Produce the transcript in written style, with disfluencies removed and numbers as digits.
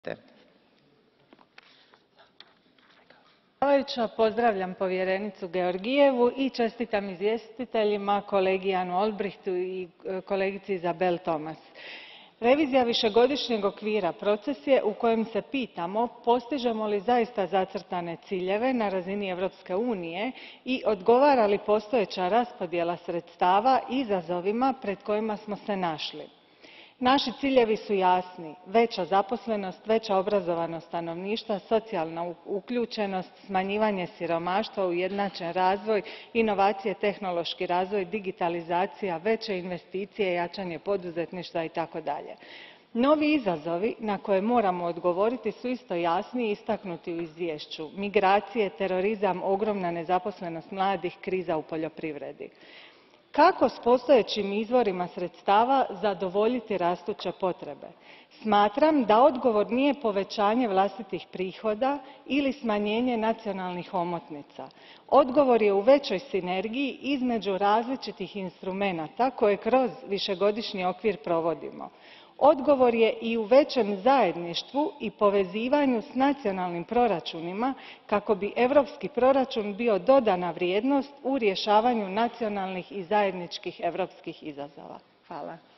Predsjedavajuća, pozdravljam povjerenicu Georgijevu i čestitam izvjestiteljima, kolegi Janu Olbrychtu i kolegici Isabelle Thomas. Revizija višegodišnjeg okvira proces je u kojem se pitamo postižemo li zaista zacrtane ciljeve na razini Europske unije i odgovara li postojeća raspodjela sredstava izazovima pred kojima smo se našli. Naši ciljevi su jasni veća zaposlenost, veća obrazovanost stanovništva, socijalna uključenost, smanjivanje siromaštva, ujednačen razvoj, inovacije, tehnološki razvoj, digitalizacija, veće investicije, jačanje poduzetništva itd. Novi izazovi na koje moramo odgovoriti su isto jasni i istaknuti u izvješću migracije, terorizam, ogromna nezaposlenost mladih, kriza u poljoprivredi. Kako s postojećim izvorima sredstava zadovoljiti rastuće potrebe? Smatram da odgovor nije povećanje vlastitih prihoda ili smanjenje nacionalnih omotnica. Odgovor je u većoj sinergiji između različitih instrumenata koje kroz višegodišnji okvir provodimo. Odgovor je i u većem zajedništvu i povezivanju s nacionalnim proračunima kako bi europski proračun bio dodana vrijednost u rješavanju nacionalnih i zajedničkih europskih izazova. Hvala.